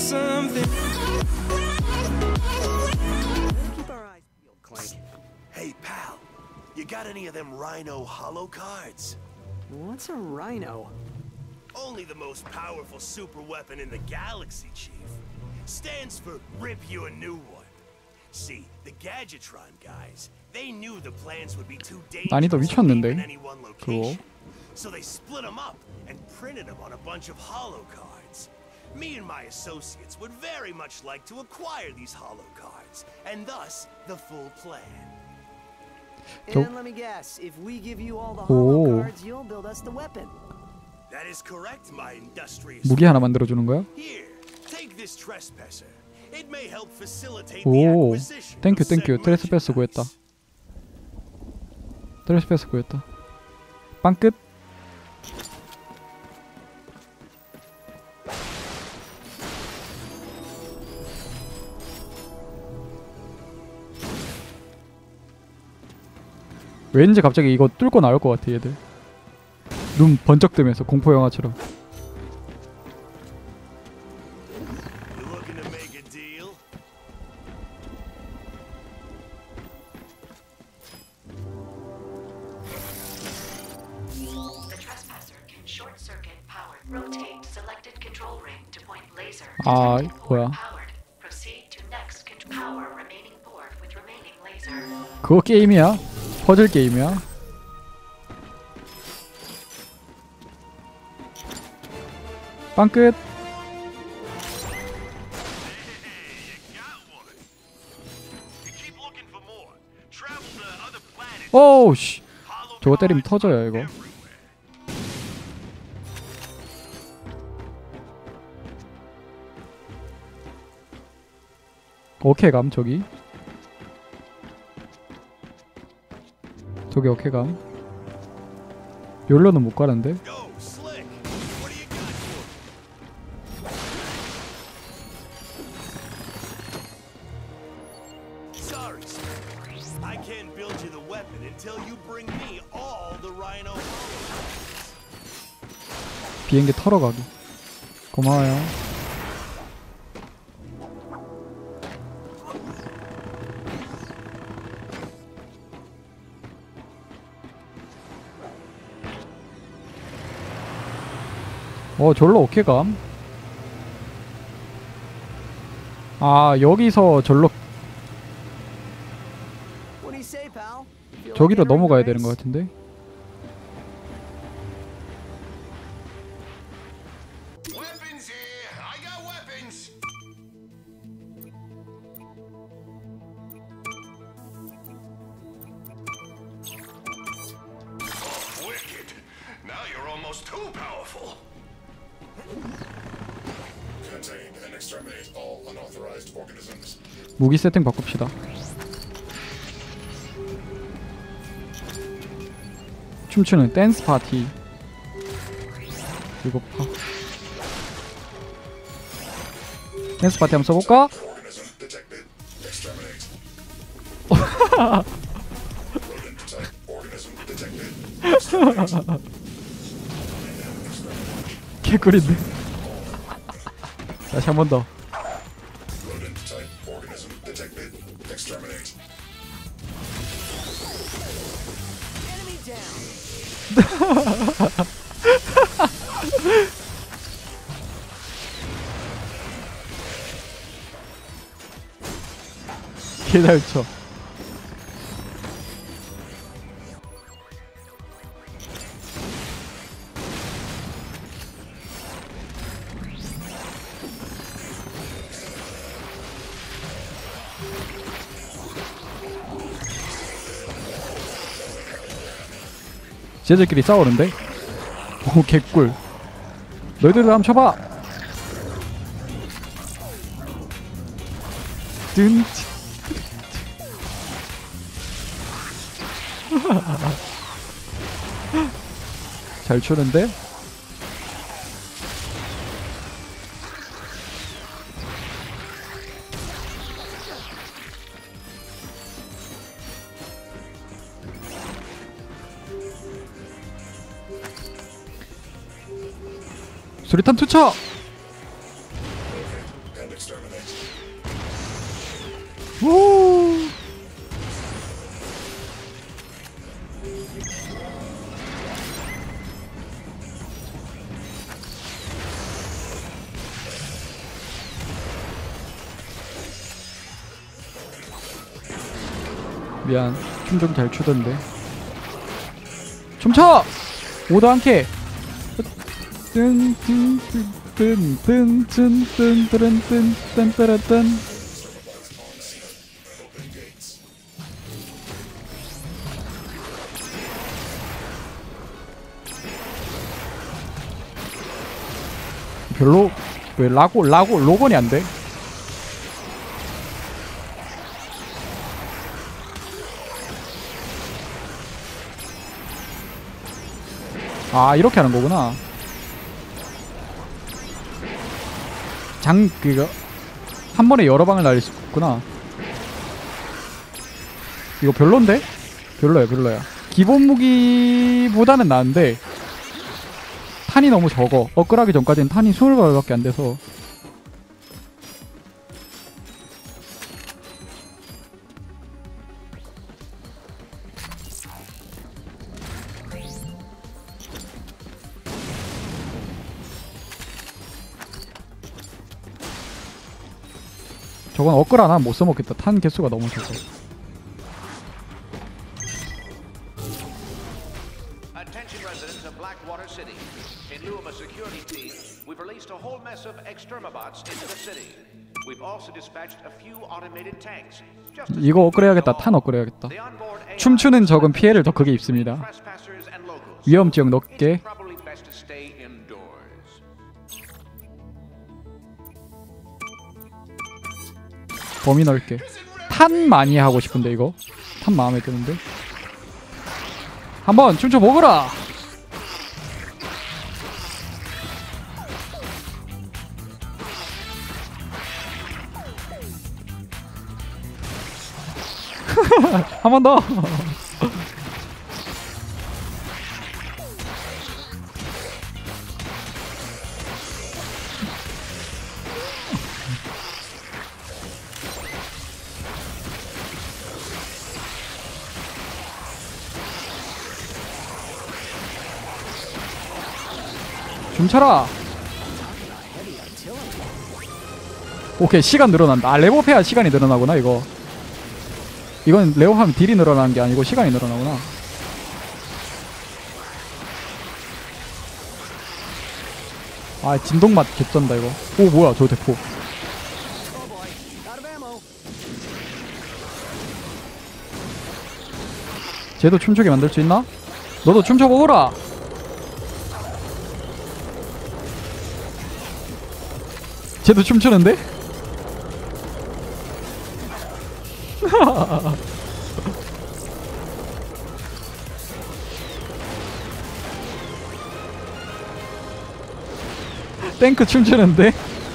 something. Clank. Hey pal, you got any of them Rhino Hollow cards? What's a rhino? Only the most powerful super weapon in the galaxy, Chief. Stands for Rip You a New One. See, the Gadgetron guys, they knew the plans would be too 난이도 dangerous to keep 미쳤는데. in any one location. So they split them up and printed them on a bunch of hollow cards. Me and my associates would very much like to acquire these hollow cards, and thus the full plan. And let me guess, if we give you all the hollow cards, you'll build us the weapon. That is correct, my industrious. 무기 하나 만들어 주는 거야? Here, take this trespasser. It may help facilitate the 오, acquisition. 땡큐 of said 땡큐. 트레스패스 구했다. 트레스패스 구했다. 빵 끝. 왠지 갑자기 이거 뚫고 나올 것 같아 얘들. 눈 번쩍 뜨면서 공포 영화처럼. You looking to make a deal? The trespasser can short circuit power. Rotate selected control ring to point laser. 아, Detected 뭐야? port powered. Proceed to next power remaining port with remaining laser. 그거 게임이야? 퍼즐 게임이야? 빵 끝. 오우 씨. 저거 때리면 터져요 이거. 어케감 저기. 저기 어케감. 욜로는 못 가는데. Yo, Slick. What do you got for me? Sorry, sir. I can't build you the weapon until you bring me all the Rhino hollows. 비행기 털어 가기. 고마워요. 절로 어케감. 아 여기서 절로 What do you say, pal? Feel like 저기로 entering 넘어가야 the 되는 것 race? 같은데. Weapons here. I got weapons. Wicked. Now you're almost too powerful. Contain and exterminate all unauthorized organisms. 무기 세팅 바꿉시다. 춤추는 댄스 파티. 이거 파. 댄스 파티 한번 써볼까? Organism detected. Exterminate. Rodent type organism detected. Exterminate. 개꿀인데. 다시 한 번 더. Rodent type organism detected. Exterminate. Enemy down. 개잘 쳐. 쟤들끼리 싸우는데? 오 개꿀. 너희들도 한번 쳐봐. 든. 잘 추는데? 수리탄 투척! 오. 미안. 춤 좀 잘 추던데. 춤춰! 오도 않게. 뜬뜬뜬뜬뜬뜬뜬뜬뜬뜬뜬뜬. 별로 왜 로건이 안 돼? 아, 이렇게 하는 거구나. 그거 한 번에 여러 방을 날릴 수 있구나. 이거 별론데? 별로야. 기본 무기보다는 나은데 탄이 너무 적어. 업글하기 전까지는 탄이 20발밖에 안 돼서. 저건 업글 안 하면 못 써먹겠다. 탄 개수가 너무 적어. Attention residents of Blackwater City. In lieu of a security team, we've released a whole mess of extermabots into the city. We've also dispatched a few automated tanks. 이거 업그레이드해야겠다. 탄 업그레이드해야겠다. 춤추는 적은 피해를 더 크게 입습니다. 위험 지역 높게. 범위 넓게. 탄 많이 하고 싶은데 이거. 탄 마음에 드는데. 한번 춤춰 보거라. 한 번 더. 춤춰라. 오케이, 시간 늘어난다. 아, 레벨업해야 시간이 늘어나구나 이거. 이건 레벨업하면 딜이 늘어나는 게 아니고 시간이 늘어나구나. 아, 진동맛 개쩐다 이거. 오, 뭐야 저 대포. 쟤도 춤추게 만들 수 있나? 너도 춤춰보거라. 쟤도 춤추는데? 탱크 춤추는데?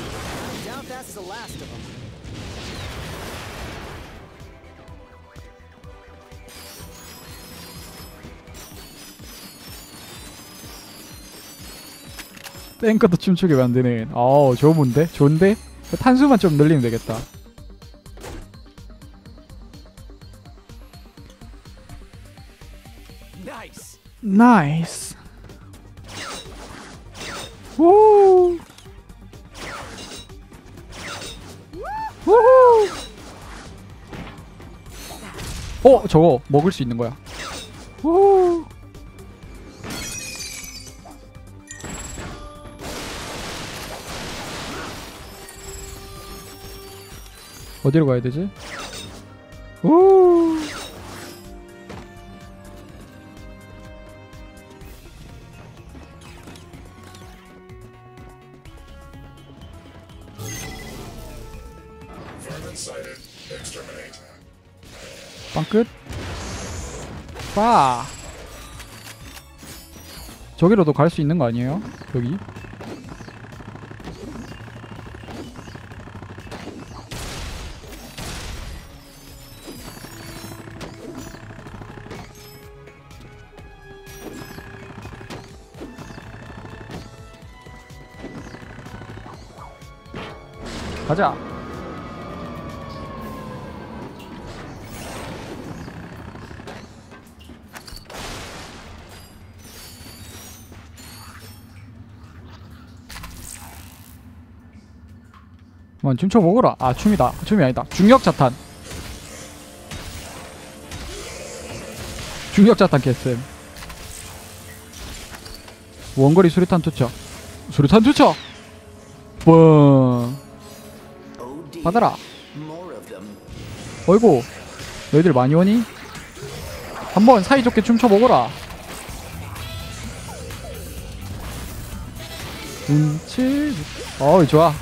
탱크도 춤추게 만드네. 좋은데? 좋은데? 탄수만 좀 늘리면 되겠다. 나이스. 우. 우후. 저거 먹을 수 있는 거야. 우. 어디로 가야 되지? 우. 빵 끝. 빠. 저기로도 갈 수 있는 거 아니에요? 여기. 가자. 한번 춤춰보거라. 아 춤이다. 춤이 아니다. 중력자탄. 중력자탄 개쌤. 원거리 수류탄 투척. 수류탄 투척. 뻥. 받아라. 어이구 너희들 많이 오니? 한번 사이좋게 춤춰보거라. 어이 좋아.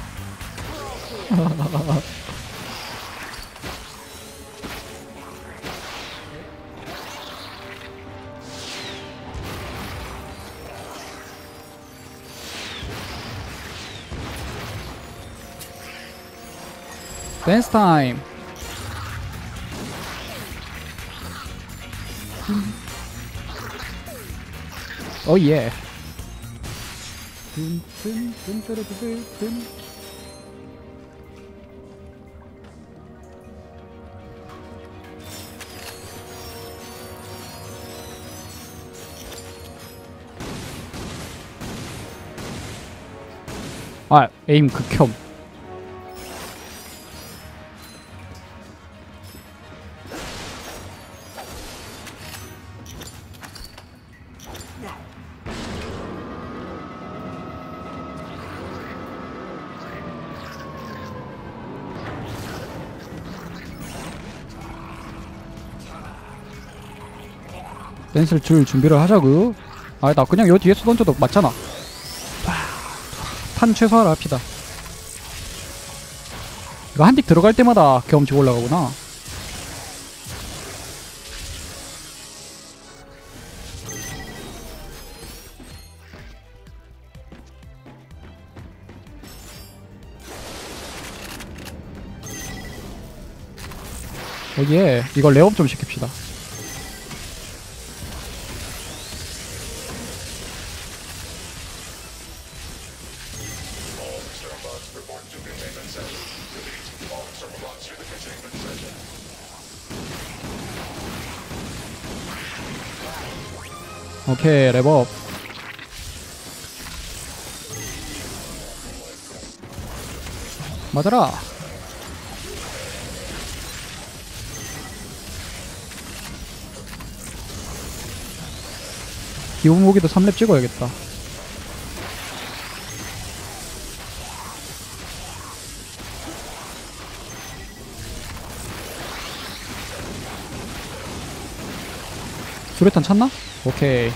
댄스 타임. 오 예. 아 에임 극혐. 댄스를 줄 준비를 하자구. 아 나 그냥 요 뒤에서 던져도 맞잖아. 탄 최소화를 합시다. 이거 한 틱 들어갈 때마다 경험치 올라가구나. 여기에 이거 레업 좀 시킵시다. 오케이 랩업. 맞아라. 기본 무기도 3렙 찍어야겠다. 수류탄 찼나? 오케이.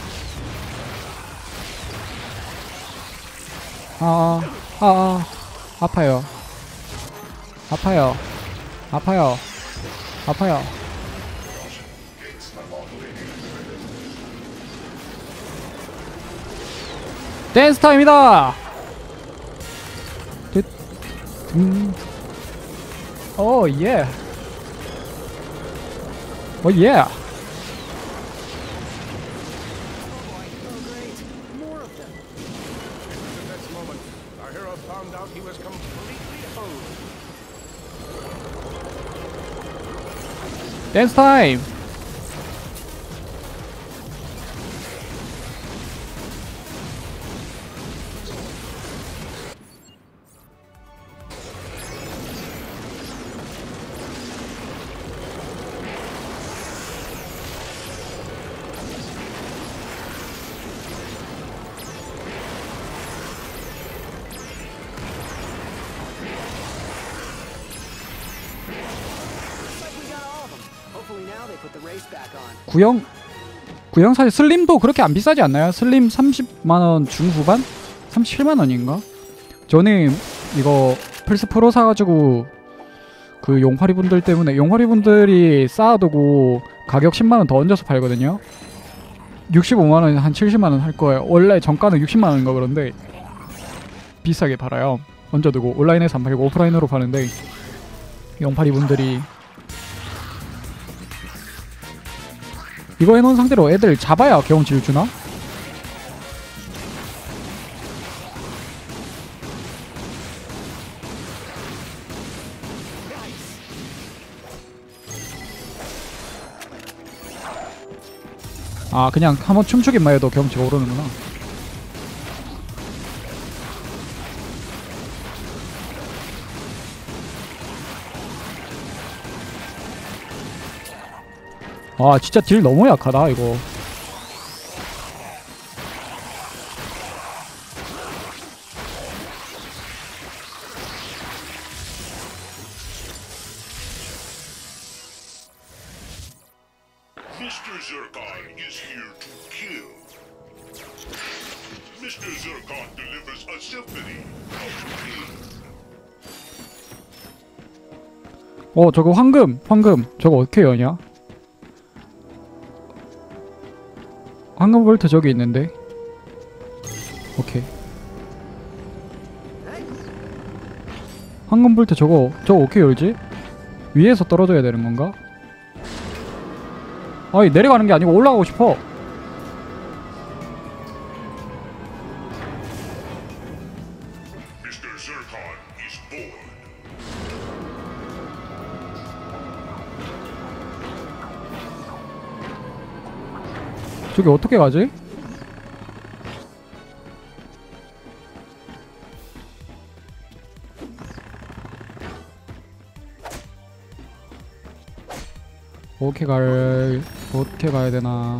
아파요. 아파요. 아파요. 아파요. 댄스 타임이다. 오 예. 오 예. 댄스 타임. 구형 사실 슬림도 그렇게 안 비싸지 않나요? 슬림 30만원 중후반? 37만원인가? 저는 이거 플스 프로 사가지고 그 용화리 분들 때문에 용화리 분들이 쌓아두고 가격 10만원 더 얹어서 팔거든요. 65만원 한 70만원 할 거예요. 원래 정가는 60만원인가 그런데 비싸게 팔아요. 얹어두고 온라인에서 안 팔고 오프라인으로 파는데 용파리 분들이 이거 해놓은 상태로 애들 잡아야 경험치를 주나? 아 그냥 한번 춤추기만 해도 경험치가 오르는구나. 아 진짜 딜 너무 약하다 이거. Mr. Zircon is here to kill. Mr. Zircon delivers a symphony of pain. 저거 황금 저거 어떻게 여냐? 황금 볼트 저기 있는데. 오케이. 황금 볼트 저거 어떻게 열지? 위에서 떨어져야 되는 건가? 아니 내려가는 게 아니고 올라가고 싶어. Mr. Zircon is bored. 저기 어떻게 가지? 어떻게 가야 되나?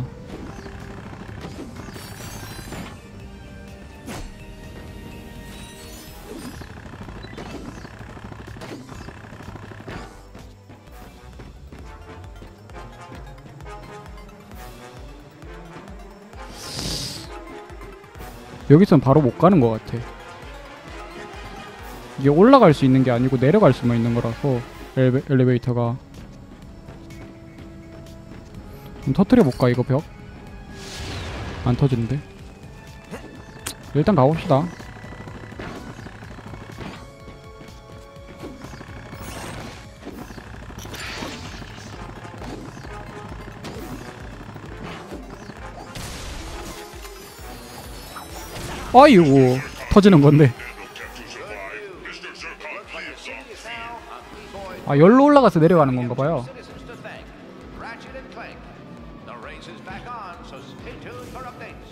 여기선 바로 못 가는 것 같아. 이게 올라갈 수 있는 게 아니고 내려갈 수만 있는 거라서 엘리베이터가. 좀 터뜨려 볼까 이거 벽? 안 터지는데. 일단 가봅시다. 아이고 터지는 건데. Mr. Zircon lives on fear. 아 열로 올라가서 내려가는 건가 봐요. Citizens to thank. Ratchet and Clank. The race is back on, so stay tuned for updates.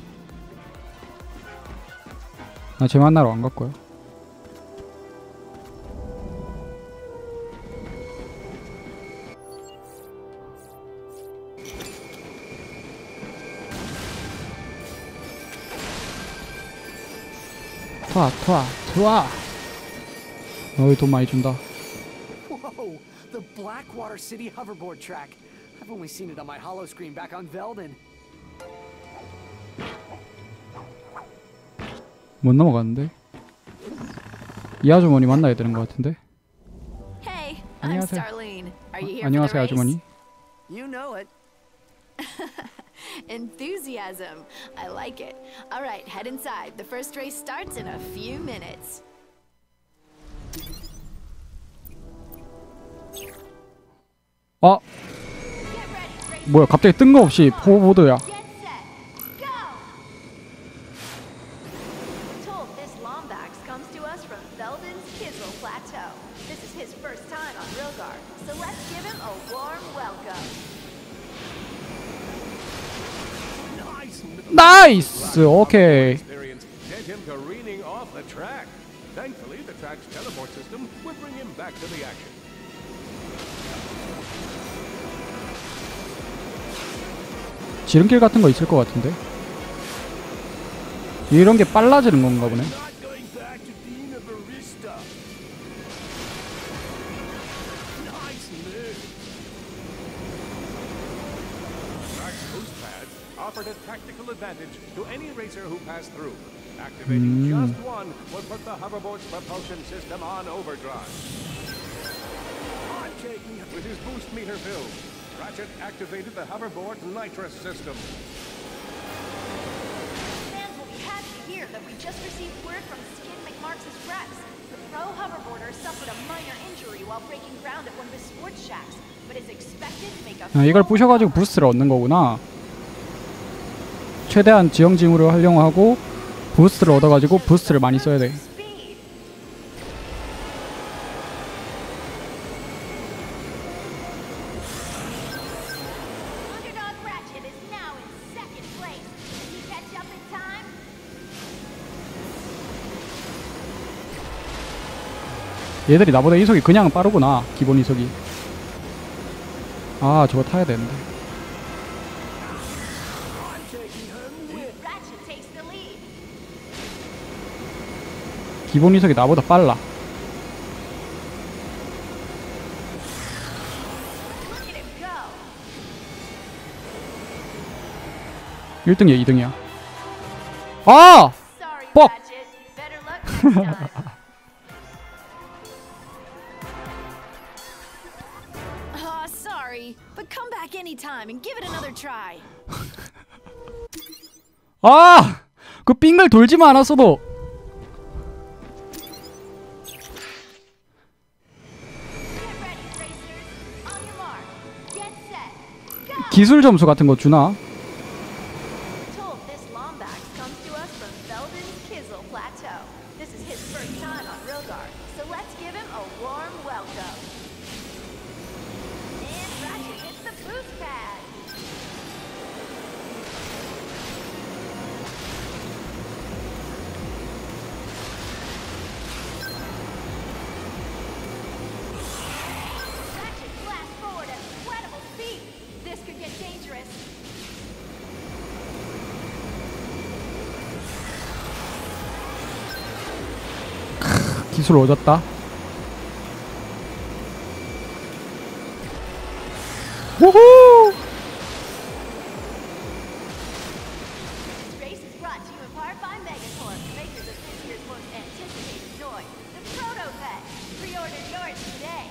나 쟤 만나러 안 갔고요. 투아. 어이 돈 많이 준다. Whoa, the Blackwater City hoverboard track. I've only seen it on my holo screen back on Velden. 못 넘어갔는데. 이 아주머니 만나야 되는 것 같은데. Hey, I'm 안녕하세요. Starlene. Are you here for 안녕하세요 the race? 아주머니. You know it. Enthusiasm. I like it. All right, head inside. The first race starts in a few minutes. 아 Get ready, race. 뭐야 갑자기 뜬금없이 포보드야. Get set. Go. Told this Lombax comes to us from Velden's Kizil Plateau. This is his first time on Rilgar, so let's give him a warm welcome. 나이스 오케이. Experience sent him careening off the track. Thankfully, the track's teleport system would bring him back to the action. 지름길 같은 거 있을 것 같은데. 이런 게 빨라지는 건가 보네. Not going back to Dina Barista. Nice move. Track's boost pads offered a tactical advantage to any racer who passed through. Activating just one would put the hoverboard's propulsion system on overdrive. I'm taking With his boost meter filled, Ratchet activated the hoverboard's nitrous system. Fans will be happy to hear that we just received word from Skid McMarks' reps. The pro hoverboarder suffered a minor injury while breaking ground at one of his sports shacks, but is expected to make a 이걸 부셔가지고 부스트를 얻는 거구나. 최대한 지형징후를 활용하고 부스트를 얻어가지고 부스트를 많이 써야 돼. speed. Underdog Ratchet is now in second place. Can he catch up in time? 얘들이 나보다 이속이 그냥 빠르구나. 기본 이속이. 아 저거 타야 되는데. 기본 이속이 나보다 빨라. Look at him go. 1등이야 2등이야. 아! Sorry, Fuck. Ratchet. Better luck next time. Sorry, but come back anytime and give it another try. 아! 그 빙글 돌지만 않았어도 Get ready, racers. On your mark. Get set. Go! 기술 점수 같은 거 주나? Told this Lombax comes to us from Belden's Kizzle Plateau. This is his first time on Rilgar, so let's give him a warm welcome. And Ratchet hits the boost pad. Ratchet blasts forward at incredible speed. This could get dangerous. 기술 오졌다. 우후! This race is brought to you in part by Megacorp, makers of this year's most anticipated toy, the Proto Pet. Pre-order yours today.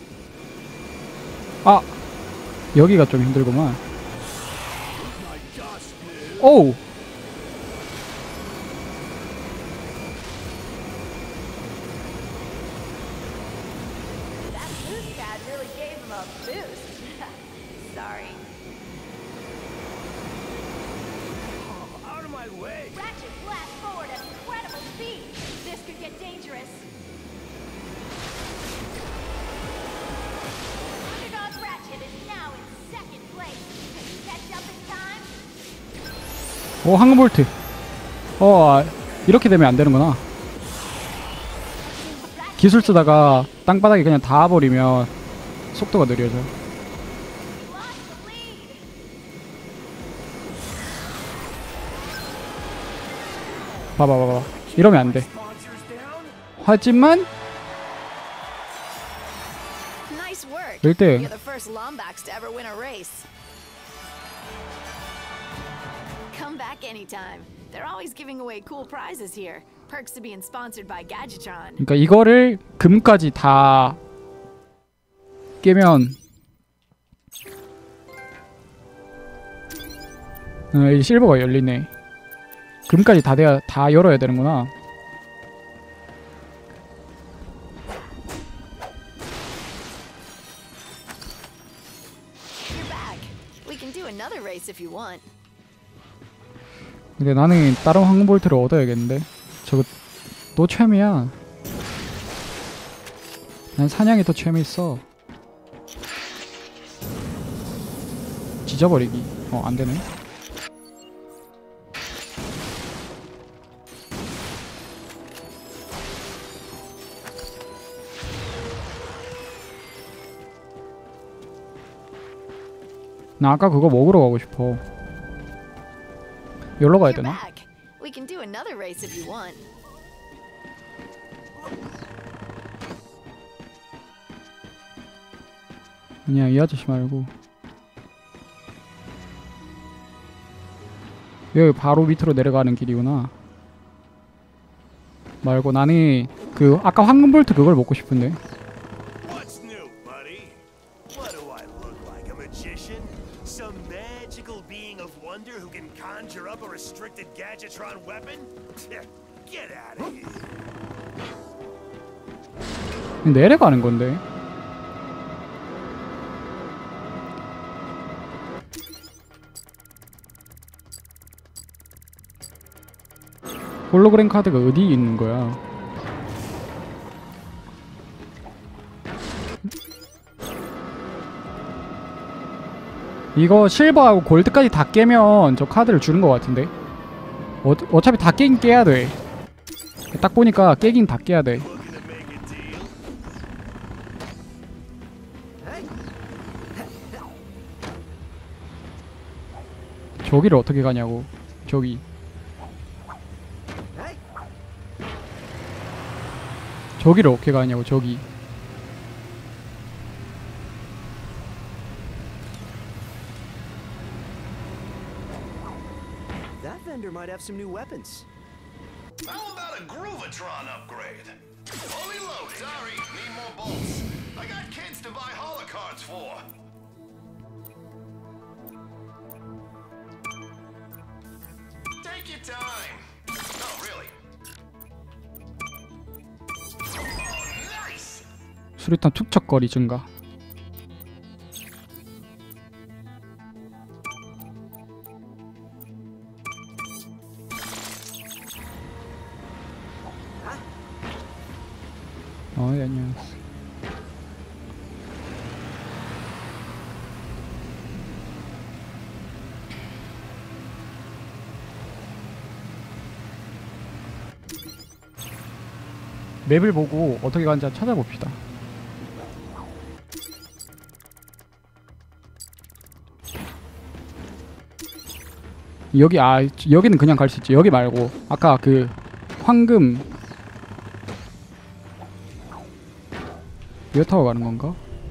아! 여기가 좀 힘들구만. 오우! That boost pad really gave him a boost. Sorry. Out of my way! Ratchet blasts forward at incredible speed. This could get dangerous. Underdog Ratchet is now in second place. Can he catch up in time? 오, 황금볼트. 이렇게 되면 안 되는구나. 기술 쓰다가 땅바닥에 그냥 닿아버리면 속도가 느려져. He lost the lead. 봐봐. 이러면 안 돼. 하지만 Nice work. 1등. You're the first Lombax to ever win a race. Come back anytime. They're always giving away cool prizes here. Perks to being sponsored by Gadgetron. 그러니까 이거를 금까지 다 깨면 이 실버가 열리네. 금까지 다 돼야 다 열어야 되는구나. You're back. We can do another race if you want. 근데 나는 다른 황금볼트를 얻어야겠는데. 저거 또 최미야. 난 사냥이 더 재미있어. 찢어버리기. 안되네. 나 아까 그거 먹으러 가고 싶어. 여기로 가야 You're 되나? back. We can do another race if you want. 아니야, 이 아저씨 말고 여기 바로 밑으로 내려가는 길이구나. 말고 나는 그 아까 황금볼트 그걸 먹고 싶은데. What's new, buddy? What do I look like, a magician? Some magical being of wonder who can conjure up a restricted Gadgetron weapon? Get out of here. 내려가는 건데. 홀로그램 카드가 어디 있는 거야? 이거 실버하고 골드까지 다 깨면 저 카드를 주는 것 같은데. 어차피 다 깨긴 깨야 돼. 딱 보니까 깨긴 다 깨야 돼. Looking to make a deal? 저기를 어떻게 가냐고. 저기. 저기를 어떻게 가냐고. 저기. That vendor might have some new weapons. How about a Groovatron upgrade? Fully loaded. Sorry, need more bolts. I got kids to buy holocards for. Take your time. No, really. Oh, nice. 수류탄 투척거리 증가. 예, 안녕하세요. 맵을 보고 어떻게 가는지 찾아봅시다. 여기 여기는 그냥 갈 수 있지. 여기 말고 아까 그 황금 이거 타고 가는 건가?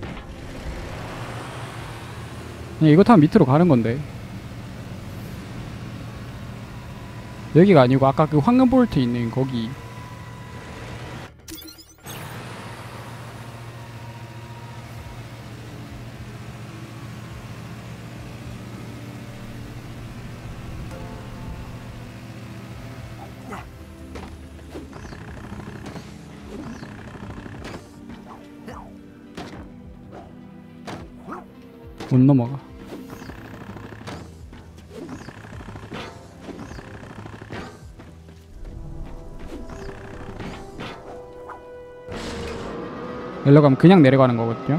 그냥 이거 타면 밑으로 가는 건데. 여기가 아니고 아까 그 황금 볼트 있는 거기. 못 넘어가. 여기로 가면 그냥 내려가는 거거든요.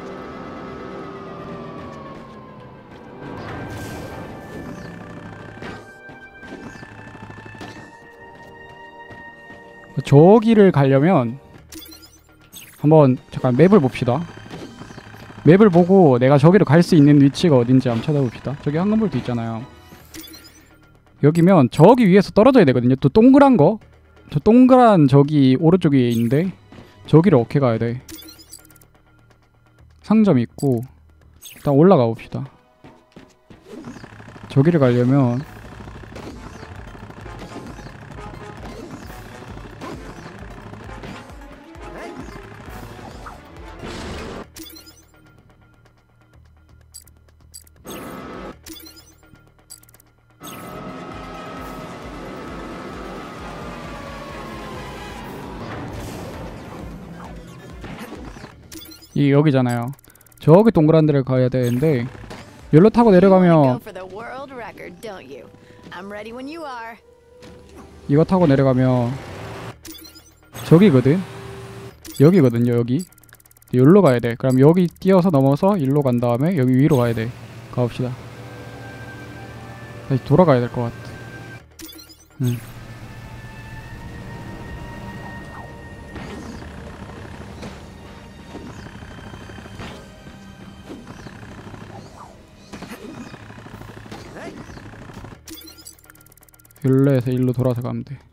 저기를 가려면 한번 잠깐 맵을 봅시다. 맵을 보고 내가 저기로 갈 수 있는 위치가 어딘지 한번 찾아봅시다. 저기 황금볼트 있잖아요. 여기면 저기 위에서 떨어져야 되거든요. 또 동그란 거, 저 동그란 저기 오른쪽 위에 있는데 저기를 어떻게 가야 돼? 상점 있고 일단 올라가 봅시다. 저기를 가려면 이 여기잖아요. 저기 동그란 데를 가야 되는데 여기로 타고 내려가면 이거 타고 내려가면 저기거든. 여기거든요. 여기 여기로 가야 돼. 그럼 여기 뛰어서 넘어서 일로 간 다음에 여기 위로 가야 돼. 가봅시다. 다시 돌아가야 될 것 같아. 일로에서 일로 돌아서 가면 돼.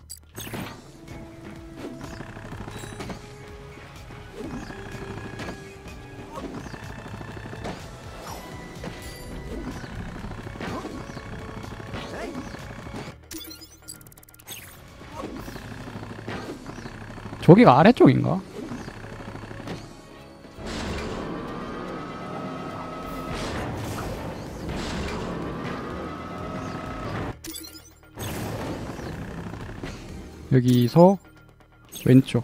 저기가 아래쪽인가? 여기서 왼쪽.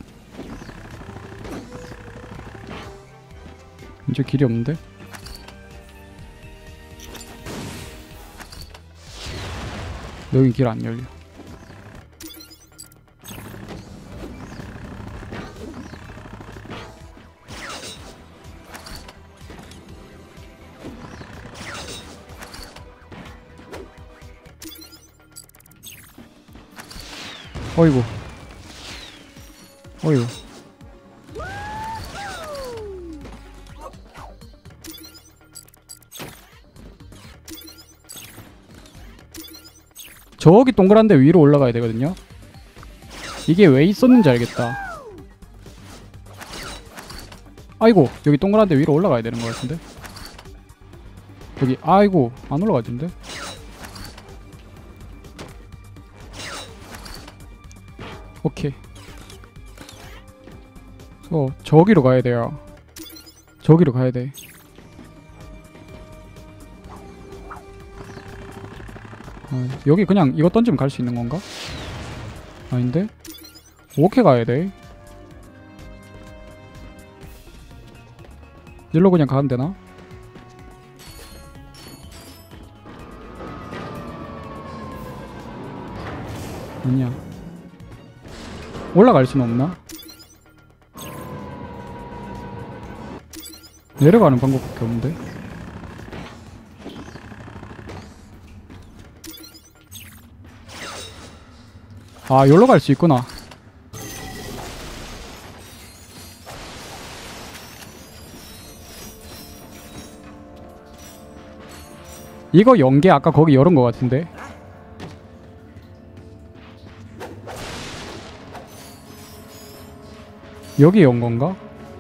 이제 길이 없는데? 여긴 길 안 열려. 어이구. 어이구. 저기 동그란데 위로 올라가야 되거든요. 이게 왜 있었는지 알겠다. 아이고 여기 동그란데 위로 올라가야 되는 것 같은데. 여기 아이고 안 올라가지는데. 오케이. 저기로 가야 돼요. 저기로 가야 돼. 여기 그냥 이거 던지면 갈 수 있는 건가? 아닌데? 오케이 가야 돼. 일로 그냥 가면 되나? 아니야. 올라갈 수는 없나? 내려가는 방법밖에 없는데. 아, 여기로 갈 수 있구나. 이거 연계 아까 거기 열은 것 같은데. 여기 연 건가?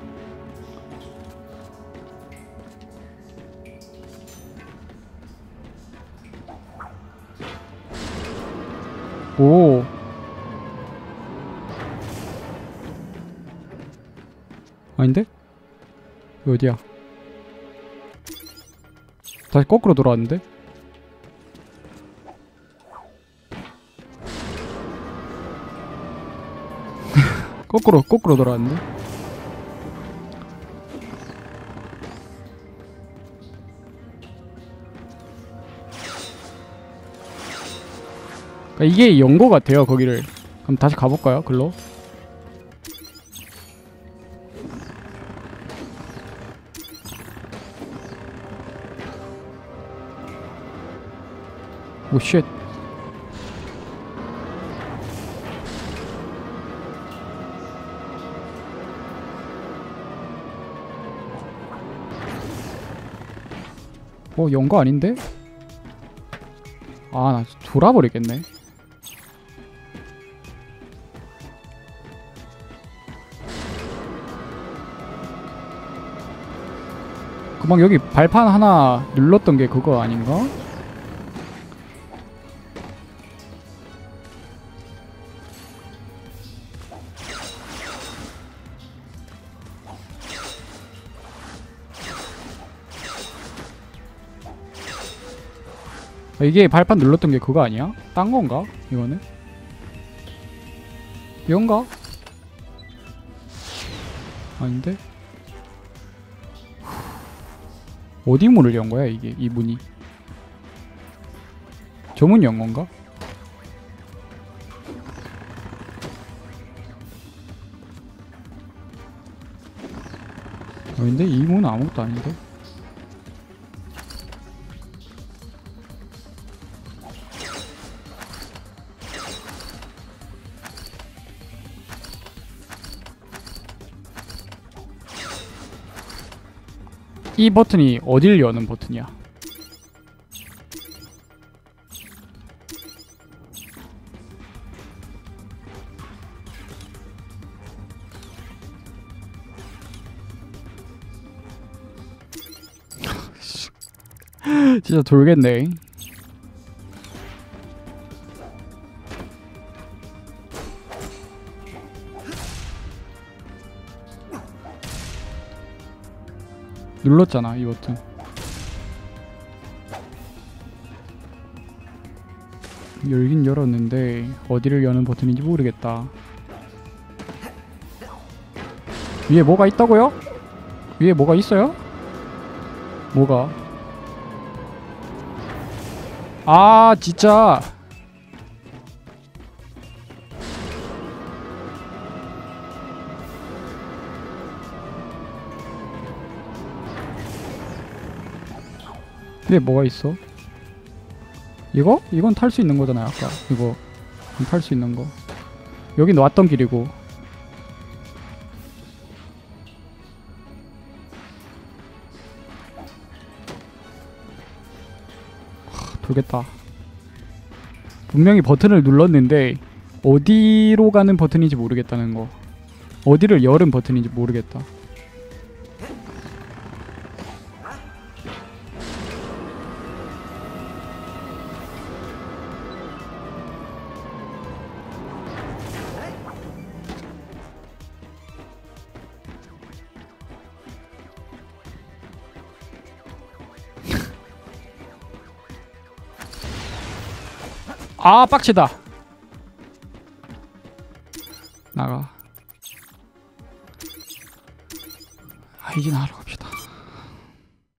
오. 아닌데? 이거 어디야? 다시 거꾸로 돌아왔는데? 거꾸로 돌아왔는데? 이게 연고 같아요, 거기를. 그럼 다시 가볼까요, 글로? 오, 쉣. 연거 아닌데? 아, 나 돌아버리겠네. 금방 여기 발판 하나 눌렀던 게 그거 아닌가? 이게 발판 눌렀던 게 그거 아니야? 딴 건가? 이거는? 이건가? 아닌데? 어디 문을 연 거야, 이게? 이 문이? 저 문이 연 건가? 아닌데? 이 문은 아무것도 아닌데? 이 버튼이 어딜 여는 버튼이야? 진짜 돌겠네. 눌렀잖아, 이 버튼. 열긴 열었는데 어디를 여는 버튼인지 모르겠다. 위에 뭐가 있다고요? 위에 뭐가 있어요? 뭐가? 아, 진짜. 위에 뭐가 있어? 이거? 이건 탈 수 있는 거잖아요, 아까. 이거 탈 수 있는 거. 여기 놨던 길이고. 돌겠다. 분명히 버튼을 눌렀는데 어디로 가는 버튼인지 모르겠다는 거. 어디를 열은 버튼인지 모르겠다. 아 빡치다. 나가. 아 이제 나가러 갑시다.